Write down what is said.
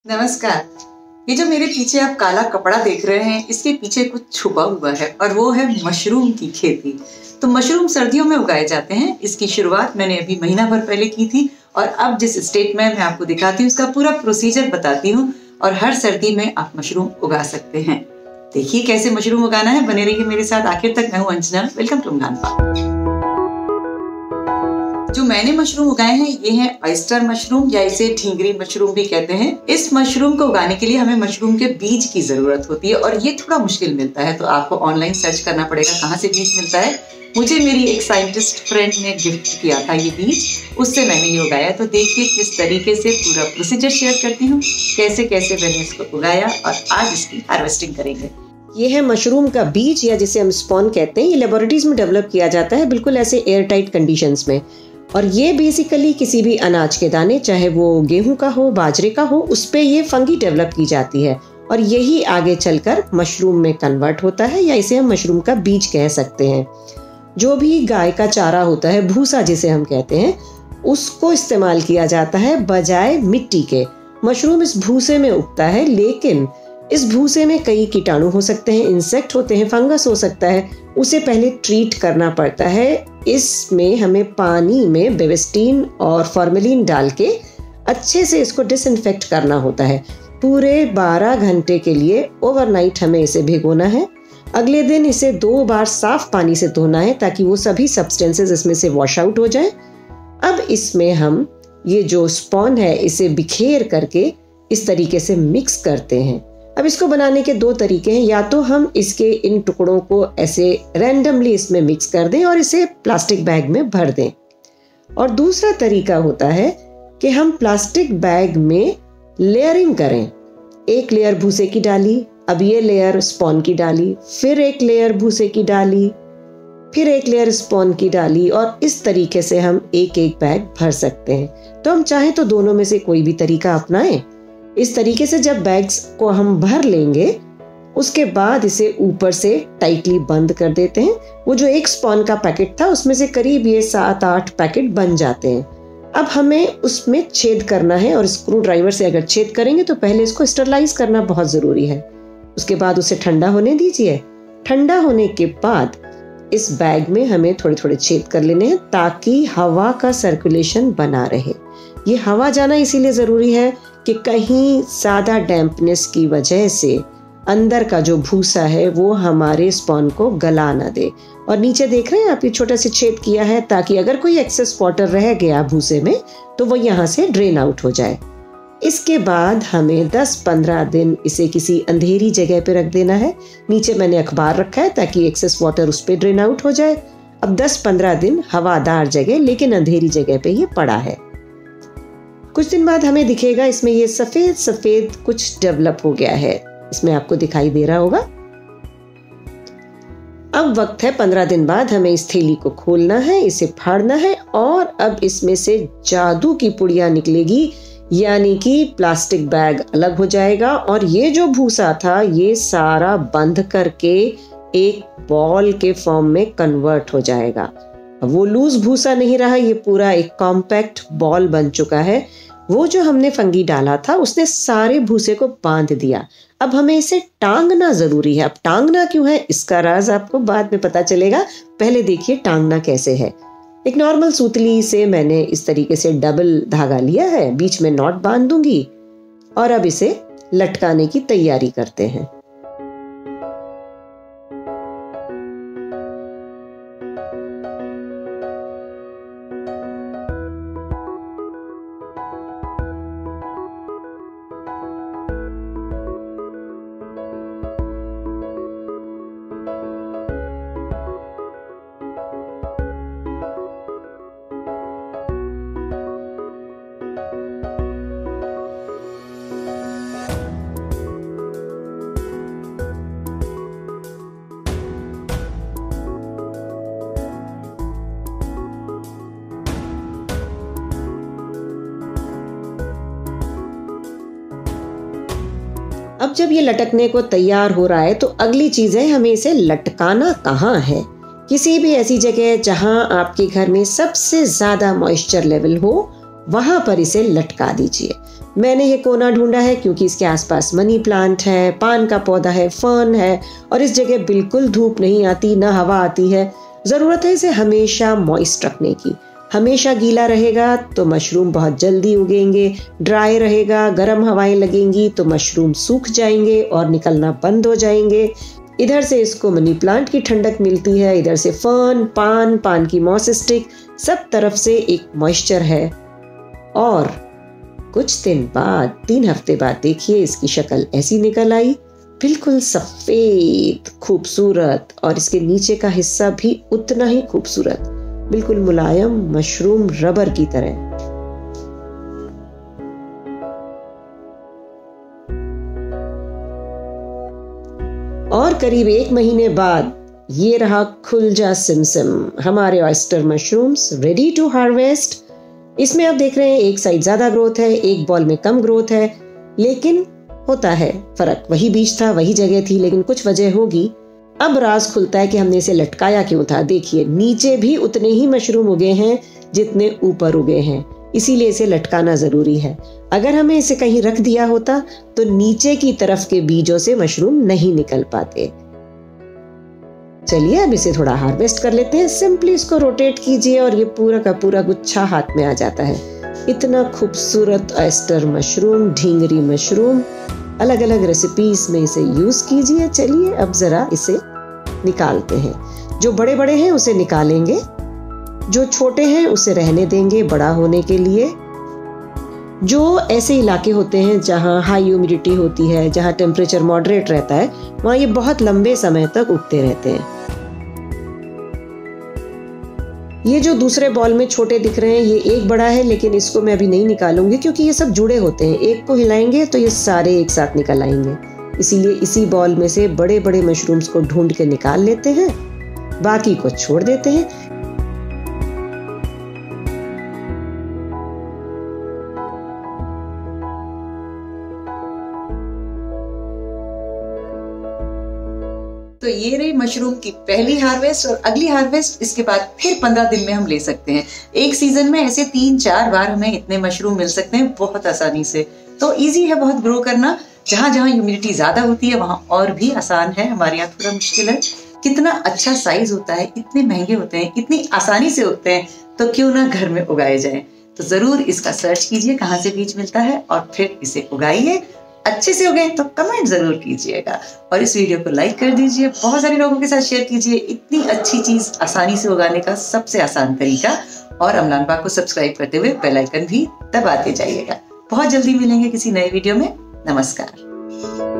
नमस्कार। ये जो मेरे पीछे आप काला कपड़ा देख रहे हैं, इसके पीछे कुछ छुपा हुआ है और वो है मशरूम की खेती। तो मशरूम सर्दियों में उगाए जाते हैं। इसकी शुरुआत मैंने अभी महीना भर पहले की थी और अब जिस स्टेट में मैं आपको दिखाती हूँ उसका पूरा प्रोसीजर बताती हूँ और हर सर्दी में आप मशरूम उगा सकते हैं। देखिए कैसे मशरूम उगाना है, बने रहिए मेरे साथ आखिर तक। मैं हूँ Anjana, welcome to Ungan farm. जो मैंने मशरूम उगाए हैं ये है ऑयस्टर मशरूम या इसे ढींगरी मशरूम भी कहते हैं। इस मशरूम को उगाने के लिए हमें मशरूम के बीज की जरूरत होती है और ये थोड़ा मुश्किल मिलता है, तो आपको ऑनलाइन सर्च करना पड़ेगा कहाँ से बीज मिलता है। मुझे मेरी एक साइंटिस्ट फ्रेंड ने गिफ्ट किया था ये बीज, उससे मैंने ये उगाया। तो देखिए किस तरीके से पूरा प्रोसीजर शेयर करती हूँ, कैसे कैसे मैंने इसको उगाया और आज इसकी हार्वेस्टिंग करेंगे। ये है मशरूम का बीज या जिसे हम स्पॉन कहते हैं। ये लेबोरेटरीज में डेवलप किया जाता है बिल्कुल ऐसे एयर टाइट कंडीशंस में। और ये बेसिकली किसी भी अनाज के दाने, चाहे वो गेहूं का हो, बाजरे का हो, उस पे ये फंगी डेवलप की जाती है और यही आगे चलकर मशरूम में कन्वर्ट होता है या इसे हम मशरूम का बीज कह सकते हैं। जो भी गाय का चारा होता है, भूसा जिसे हम कहते हैं, उसको इस्तेमाल किया जाता है बजाय मिट्टी के। मशरूम इस भूसे में उगता है, लेकिन इस भूसे में कई कीटाणु हो सकते हैं, इंसेक्ट होते हैं, फंगस हो सकता है। उसे पहले ट्रीट करना पड़ता है। इसमें हमें पानी में बेविस्टीन और फॉर्मेलिन डाल के अच्छे से इसको डिसइंफेक्ट करना होता है। पूरे 12 घंटे के लिए ओवरनाइट हमें इसे भिगोना है। अगले दिन इसे 2 बार साफ पानी से धोना है ताकि वो सभी सब्सटेंसेस इसमें से वॉश आउट हो जाए। अब इसमें हम ये जो स्पॉन है इसे बिखेर करके इस तरीके से मिक्स करते हैं। अब इसको बनाने के 2 तरीके हैं। या तो हम इसके इन टुकड़ों को ऐसे रैंडमली इसमें मिक्स कर दें और इसे प्लास्टिक बैग में भर दें, और दूसरा तरीका होता है कि हम प्लास्टिक बैग में लेयरिंग करें। एक लेयर भूसे की डाली, अब ये लेयर स्पॉन की डाली, फिर एक लेयर भूसे की डाली, फिर एक लेयर स्पॉन की डाली, और इस तरीके से हम एक एक बैग भर सकते हैं। तो हम चाहें तो दोनों में से कोई भी तरीका अपनाएं। इस तरीके से जब बैग्स को हम भर लेंगे उसके बाद इसे ऊपर से टाइटली बंद कर देते हैं। वो जो एक स्पॉन का पैकेट था उसमें से करीब ये 7-8 पैकेट बन जाते हैं। अब हमें उसमें छेद करना है और स्क्रू ड्राइवर से अगर छेद करेंगे तो पहले इसको स्टरलाइज करना बहुत जरूरी है। उसके बाद उसे ठंडा होने दीजिए। ठंडा होने के बाद इस बैग में हमें थोड़े थोड़े छेद कर लेने हैं ताकि हवा का सर्कुलेशन बना रहे। ये हवा जाना इसीलिए जरूरी है कि कहीं ज्यादा डैम्पनेस की वजह से अंदर का जो भूसा है वो हमारे स्पॉन को गला ना दे। और नीचे देख रहे हैं आप, ये छोटा सा छेद किया है ताकि अगर कोई एक्सेस वाटर रह गया भूसे में तो वो यहाँ से ड्रेन आउट हो जाए। इसके बाद हमें 10-15 दिन इसे किसी अंधेरी जगह पे रख देना है। नीचे मैंने अखबार रखा है ताकि एक्सेस वाटर उस पर ड्रेन आउट हो जाए। अब 10-15 दिन हवादार जगह लेकिन अंधेरी जगह पे ये पड़ा है। कुछ दिन बाद हमें दिखेगा इसमें ये सफेद सफेद कुछ डेवलप हो गया है। इसमें आपको दिखाई दे रहा होगा। अब वक्त है 15 दिन बाद हमें इस थैली को खोलना है, इसे फाड़ना है और अब इसमें से जादू की पुड़िया निकलेगी, यानी कि प्लास्टिक बैग अलग हो जाएगा और ये जो भूसा था ये सारा बंद करके एक बॉल के फॉर्म में कन्वर्ट हो जाएगा। वो लूज भूसा नहीं रहा, ये पूरा एक कॉम्पैक्ट बॉल बन चुका है। वो जो हमने फंगी डाला था उसने सारे भूसे को बांध दिया। अब हमें इसे टांगना जरूरी है। अब टांगना क्यों है इसका राज आपको बाद में पता चलेगा। पहले देखिए टांगना कैसे है। एक नॉर्मल सूतली से मैंने इस तरीके से डबल धागा लिया है, बीच में नॉट बांध दूंगी और अब इसे लटकाने की तैयारी करते हैं। अब जब ये लटकने को तैयार हो रहा है तो अगली चीज है हमें इसे लटकाना कहाँ है। किसी भी ऐसी जगह जहां आपके घर में सबसे ज्यादा मॉइस्चर लेवल हो वहां पर इसे लटका दीजिए। मैंने ये कोना ढूंढा है क्योंकि इसके आसपास मनी प्लांट है, पान का पौधा है, फर्न है और इस जगह बिल्कुल धूप नहीं आती, ना हवा आती है। ज़रूरत है इसे हमेशा मॉइस्ट रखने की। हमेशा गीला रहेगा तो मशरूम बहुत जल्दी उगेंगे, ड्राई रहेगा, गर्म हवाएं लगेंगी तो मशरूम सूख जाएंगे और निकलना बंद हो जाएंगे। इधर से इसको मनी प्लांट की ठंडक मिलती है, इधर से फर्न, पान की मॉस स्टिक, सब तरफ से एक मॉइस्चर है। और कुछ दिन बाद, 3 हफ्ते बाद देखिए इसकी शक्ल ऐसी निकल आई, बिल्कुल सफेद, खूबसूरत, और इसके नीचे का हिस्सा भी उतना ही खूबसूरत, बिल्कुल मुलायम, मशरूम रबर की तरह। और करीब 1 महीने बाद ये रहा खुलजा सिमसिम, हमारे oyster mushrooms ready to harvest. इसमें आप देख रहे हैं एक साइड ज्यादा ग्रोथ है, एक बॉल में कम ग्रोथ है, लेकिन होता है फर्क। वही बीज था, वही जगह थी, लेकिन कुछ वजह होगी। अब राज खुलता है कि हमने इसे लटकाया क्यों था। देखिए नीचे भी उतने ही मशरूम उगे हैं जितने ऊपर उगे हैं, इसीलिए इसे लटकाना जरूरी है। अगर हमें इसे कहीं रख दिया होता तो नीचे की तरफ के बीजों से मशरूम नहीं निकल पाते। चलिए अब इसे थोड़ा हार्वेस्ट कर लेते हैं। सिंपली इसको रोटेट कीजिए और ये पूरा का पूरा गुच्छा हाथ में आ जाता है। इतना खूबसूरत ऑयस्टर मशरूम, ढींगरी मशरूम, अलग अलग रेसिपीज में इसे यूज कीजिए। चलिए अब जरा इसे निकालते हैं। जो बड़े बड़े हैं उसे निकालेंगे, जो छोटे हैं उसे रहने देंगे बड़ा होने के लिए। जो ऐसे इलाके होते हैं जहां हाई ह्यूमिडिटी होती है, जहां टेम्परेचर मॉडरेट रहता है, वहां ये बहुत लंबे समय तक उगते रहते हैं। ये जो दूसरे बॉल में छोटे दिख रहे हैं, ये एक बड़ा है, लेकिन इसको मैं अभी नहीं निकालूंगी क्योंकि ये सब जुड़े होते हैं। एक को हिलाएंगे तो ये सारे एक साथ निकल आएंगे, इसीलिए इसी बॉल में से बड़े बड़े मशरूम्स को ढूंढ के निकाल लेते हैं, बाकी को छोड़ देते हैं। तो ये रही मशरूम की पहली हार्वेस्ट, और अगली हार्वेस्ट इसके बाद फिर 15 दिन में हम ले सकते हैं। एक सीजन में ऐसे 3-4 बार हमें इतने मशरूम मिल सकते हैं बहुत आसानी से। तो इजी है बहुत ग्रो करना। जहां जहां ह्यूमिडिटी ज्यादा होती है वहां और भी आसान है, हमारे यहाँ थोड़ा मुश्किल है। कितना अच्छा साइज होता है, इतने महंगे होते हैं, इतनी आसानी से उगते हैं, तो क्यों ना घर में उगाए जाए। तो जरूर इसका सर्च कीजिए कहाँ से बीज मिलता है और फिर इसे उगाइए। अच्छे से उगे तो कमेंट जरूर कीजिएगा और इस वीडियो को लाइक कर दीजिए, बहुत सारे लोगों के साथ शेयर कीजिए। इतनी अच्छी चीज आसानी से उगाने का सबसे आसान तरीका। और अमलान बाग को सब्सक्राइब करते हुए बेल आइकन भी दबाते जाइएगा। बहुत जल्दी मिलेंगे किसी नए वीडियो में। नमस्कार।